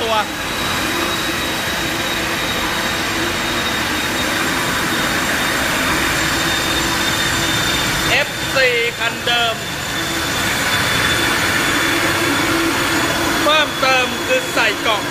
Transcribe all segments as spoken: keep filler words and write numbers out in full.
ตัว เอฟ โฟร์ คันเดิมเพิ่มเติมคือใส่กล่อง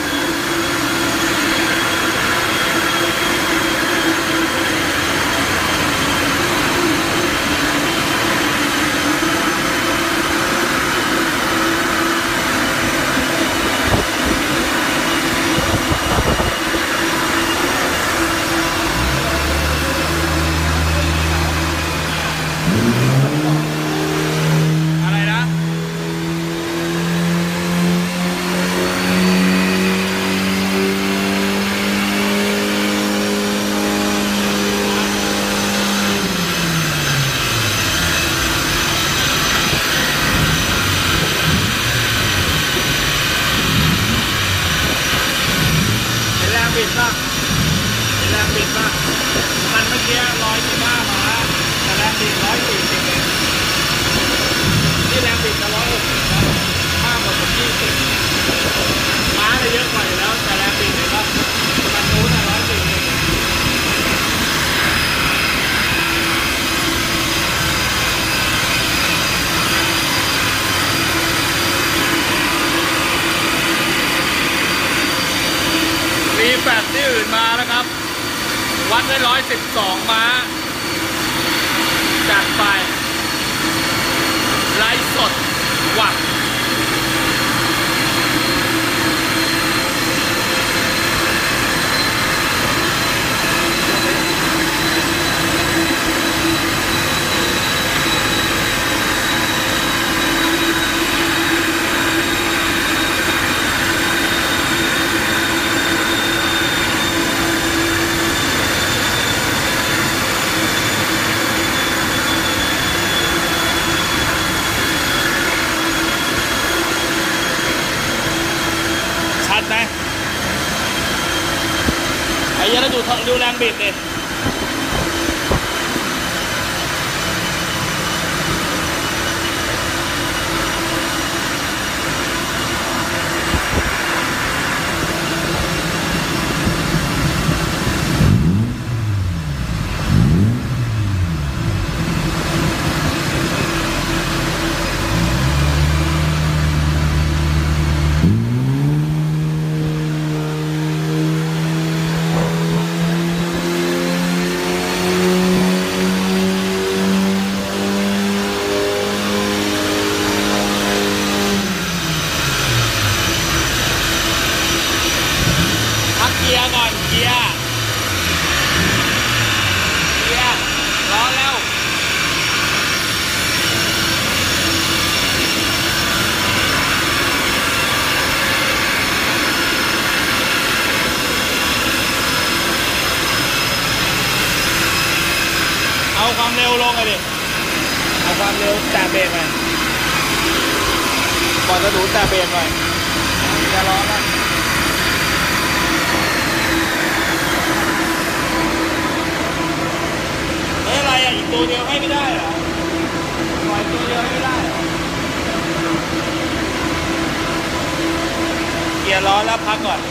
บิดป่ะแรงบิดป่ะมันเมื่อกี้ร้อยสิบห้ามาแต่แรงบิดร้อยสี่สิบเองนี่แรงบิดจะร้อยหกสิบมากกว่าผมยี่สิบม้าจะเยอะกว่าอยู่แล้วแต่แรงบิดเนี่ยก็มันนู้นร้อยสี่สิบมีแฟลตที่อื่นมานะครับ วัดได้ร้อยสิบสองม้าจัดไปไลฟ์สดวัดไอ้ยันดูดูแรงบิดดิเกียร์ก่อนเกียร์เกียร์ร้อนแล้วเอาความเร็วลงเลยดิเอาความเร็วแตะเบรกหน่อยก่อนจะดูแตะเบรกหน่อยจะร้อนแล้วอะไรอ่ะอีกตัวเดียวให้ไม่ได้เหรอปล่อยตัวเดียวให้ไม่ได้เหรอเกียร์ร้อนแล้วพักก่อน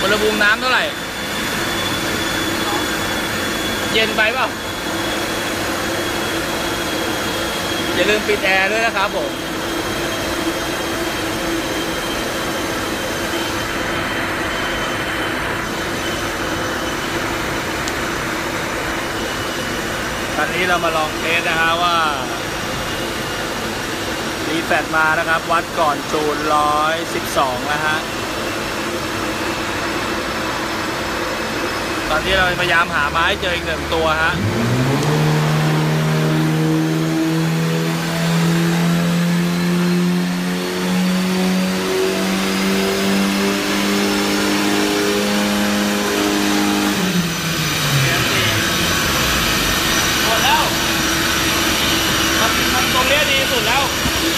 ณหภูมิน้ำเท่าไหร่เย็นไปเปล่าอย่าลืมปิดแอร์ด้วยนะครับผมตอนนี้เรามาลองเทสนะฮะว่ารีแฟตมานะครับวัดก่อนจูนร้อยสิบสองนะฮะตอนนี้เราพยายามหาไม้เจออีกหนึ่งตัวฮะตรงนี้ดีสุดแล้ว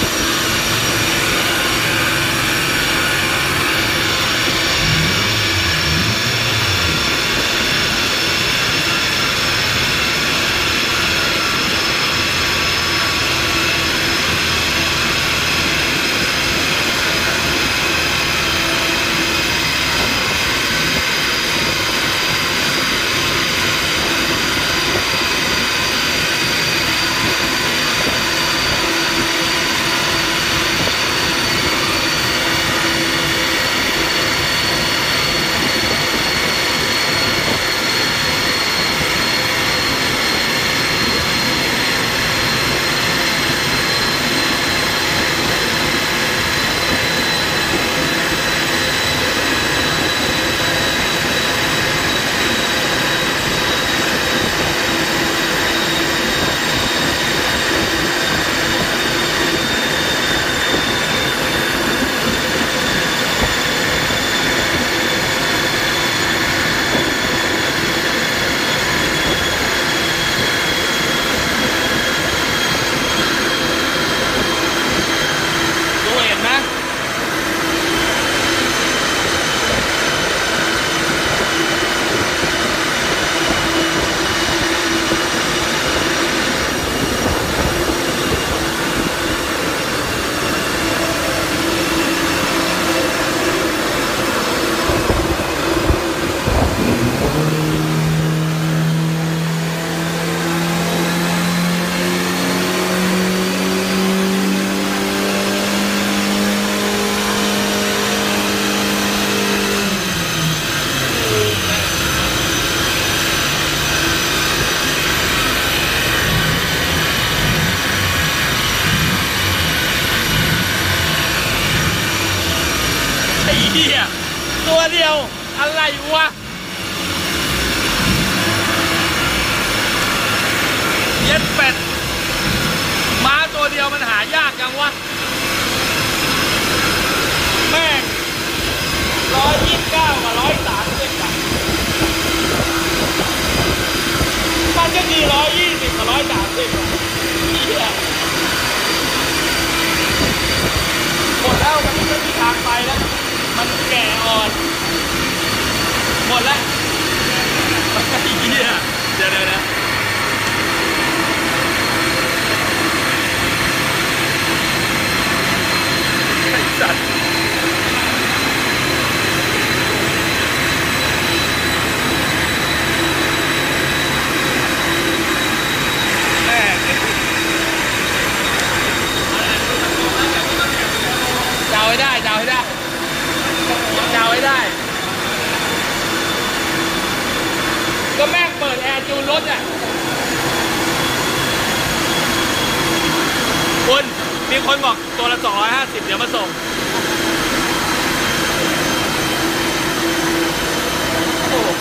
เหี้ยตัวเดียวอะไรวะเย็ดเป็ดม้าตัวเดียวมันหายากจังวะแม่งร้อยยี่สิบเก้ากับร้อยสามสิบอะมันก็คือร้อยยี่สิบกับร้อยสามสิบอะเหี้ยหมดแล้วมันไม่มีทางไปแล้วมันแก่อ่อนหมดแล้วไอ้เหี้ยเดี๋ยวเดี๋ยวนะไอ้สัตว์แม่จะเอาให้ได้จะเอาให้ได้จะเอาให้ได้ก็แม่งเปิดแอร์จูนรถอ่ะคุณมีคนบอกตัวละสองร้อยห้าสิบเดี๋ยวมาส่งโอ้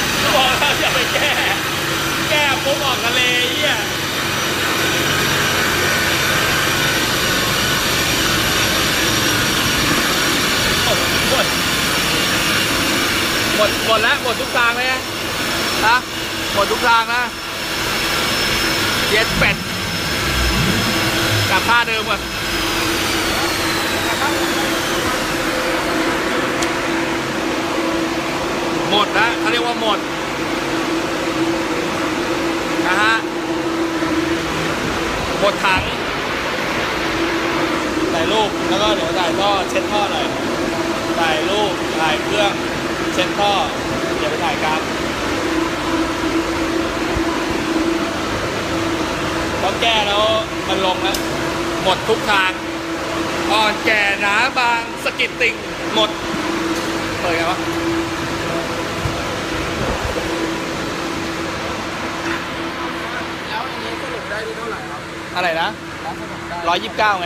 บอกแล้วอย่าไปแก้แก้ปุ๊บออกทะเลเหี้ยหมดหมดแล้วหมดทุกทางเลยนะหมดทุกทางนะเย็ดเป็ดกลับท่าเดิมก่อนหมดนะเขาเรียกว่าหมดนะฮะหมดถังถ่ายรูปแล้วก็เดี๋ยวถ่ายท่อเช็ดท่อหน่อยถ่ายรูปถ่ายเครื่องเช็ดท่อเดี๋ยวไปถ่ายกราฟพอแก้แล้วมันลงแล้วหมดทุกทางอ่อนแก่หนาบางสกิดติ่งหมดเปิดไงวะแล้วอันนี้สรุปได้ที่เท่าไหร่ครับอะไรนะร้อยยี่สิบเก้าไง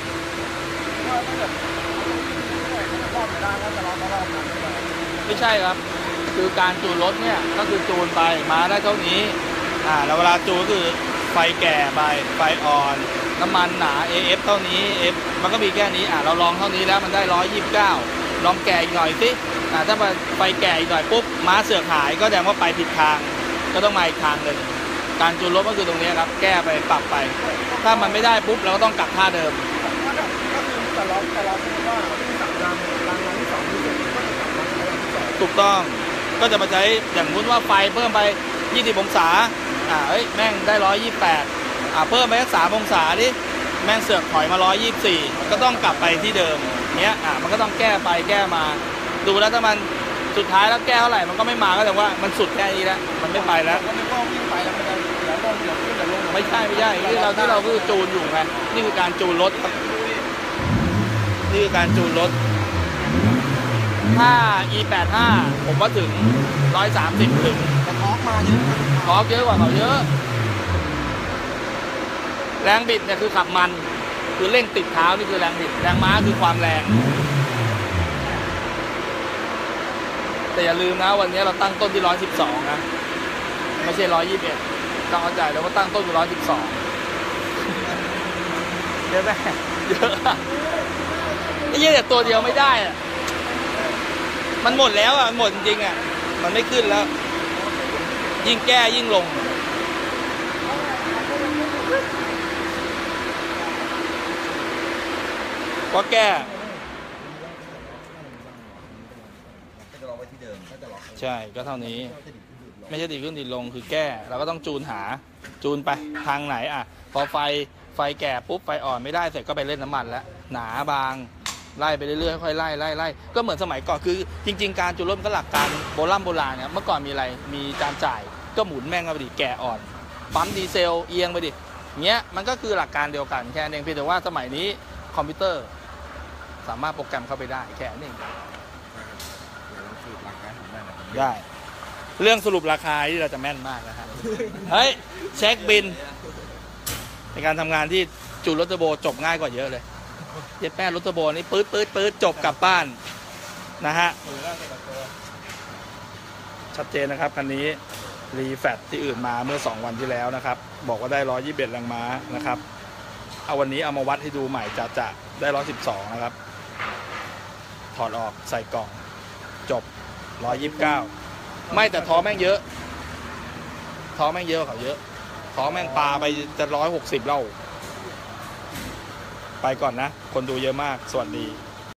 ไม่ใช่ครับคือการจูนรถเนี่ยก็คือจูนไปมาได้เท่านี้อ่าแล้วเวลาจูนก็คือไฟแก่ไปไฟอ่อนน้ำมันหนา เอ เอฟ เท่านี้ F มันก็มีแค่นี้อ่าเราลองเท่านี้แล้วมันได้ร้อยยี่สิบเก้าลองแก่อีกหน่อยสิอ่าถ้าไฟแก่อีกหน่อยปุ๊บม้าเสือกหายก็แสดงว่าไปผิดทางก็ต้องมาอีกทางหนึ่งการจูนรถก็คือตรงนี้ครับแก้ไปปรับไปถ้ามันไม่ได้ปุ๊บเราก็ต้องกลับท่าเดิมก็คือแต่เราแต่เราคิดว่าที่สั่งรางรางที่สองที่สุดก็จะกลับมาใช้ที่สองถูกต้องก็จะมาใช้อย่างมุ้นว่าไฟเพิ่มไปยี่สิบองศาอ่าเอ้ยแม่งได้ร้อยยี่สิบแปดอ่าเพิ่มไปสักสามองศาดิแม่งเสือกถอยมาร้อยยี่สิบสี่ก็ต้องกลับไปที่เดิมเนี้ยอ่ามันก็ต้องแก้ไปแก้มาดูแล้วถ้ามันสุดท้ายแล้วแก้เท่าไหร่มันก็ไม่มาก็แสดงว่ามันสุดแค่นี้แล้วมันไม่ไปแล้วก็ไม่ก็วิ่งไปแล้วมันจะเดี๋ยวลงเดี๋ยวขึ้นเดี๋ยวลงไม่ใช่ไม่ใช่ที่เราที่เราคือจูนอยู่ไงนี่คือการจูนรถครับนี่คือการจูนรถถ้า อี แปดสิบห้า ผมว่าถึงหนึ่งร้อยสามสิบถึงแต่ทอร์กมาเยอะทอร์กเยอะกว่าเขาเยอะแรงบิดเนี่ยคือขับมันคือเร่งติดเท้านี่คือแรงบิดแรงม้าคือความแรงแต่อย่าลืมนะวันนี้เราตั้งต้นที่หนึ่งร้อยสิบสองนะไม่ใช่หนึ่งร้อยยี่สิบเอ็ดต้องเข้าใจแล้วว่าตั้งต้นที่หนึ่งร้อยสิบสองเยอะไหมเยอะไอ้เหี้ยแต่ตัวเดียวไม่ได้อะมันหมดแล้วอ่ะมันหมดจริงๆอ่ะมันไม่ขึ้นแล้วยิ่งแก้ยิ่งลงเพราะแก้ใช่ก็เท่านี้ไม่ใช่ดีขึ้นดีลงคือแก้เราก็ต้องจูนหาจูนไปทางไหนอ่ะพอไฟไฟแก่ปุ๊บไฟอ่อนไม่ได้เสร็จก็ไปเล่นน้ำมันแล้วหนาบางไล่ไปเรื่อยๆค่อยไล่ไล่ไล่ก็เหมือนสมัยก่อนคือจริงๆการจูนรถก็หลักการโบราณโบราณเนี่ยเมื่อก่อนมีอะไรมีจานจ่ายก็หมุนแม่งไปดิแก่อ่อนปั๊มดีเซลเอียงไปดิเงี้ยมันก็คือหลักการเดียวกันแค่นั้นเพียงแต่ว่าสมัยนี้คอมพิวเตอร์สามารถโปรแกรมเข้าไปได้แค่นี้ได้เรื่องสรุปราคาที่เราจะแม่นมากนะฮะเฮ้ยเช็คบินในการทำงานที่จูนรถเทอร์โบจบง่ายกว่าเยอะเลยเย็ดแป้รถเทอร์โบนี่ปื๊ดปื๊ดปื๊ดจบกลับบ้านนะฮะชัดเจนนะครับคันนี้รีแฟตที่อื่นมาเมื่อสองวันที่แล้วนะครับบอกว่าได้ร้อยยี่สิบเอ็ดแรงม้านะครับเอาวันนี้เอามาวัดให้ดูใหม่จะจะได้ร้อยสิบสองนะครับถอดออกใส่กล่องจบร้อยยี่สิบเก้าไม่แต่ท้อแม่งเยอะท้อแม่งเยอะเขาเยอะท้อแม่งปลาไปจะร้อยหกสิบแล้วไปก่อนนะคนดูเยอะมากสวัสดี